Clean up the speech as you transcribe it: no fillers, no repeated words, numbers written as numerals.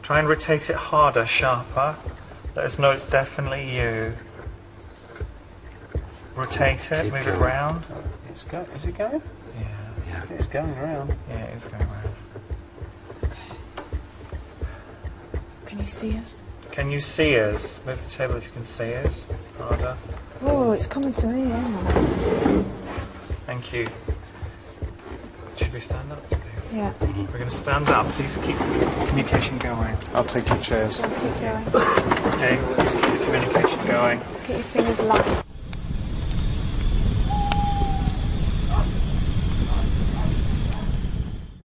Try and rotate it harder, sharper. Let us know it's definitely you. Rotate it, move it round. Is it going? Yeah. It's going around. Yeah, it is going around. Can you see us? Can you see us? Move the table if you can see us. Harder. Oh, it's coming to me, yeah. Thank you. Should we stand up? Yeah. We're going to stand up. Please keep communication going. I'll take your chairs. Keep going. Okay, please keep the communication going. Get your fingers light.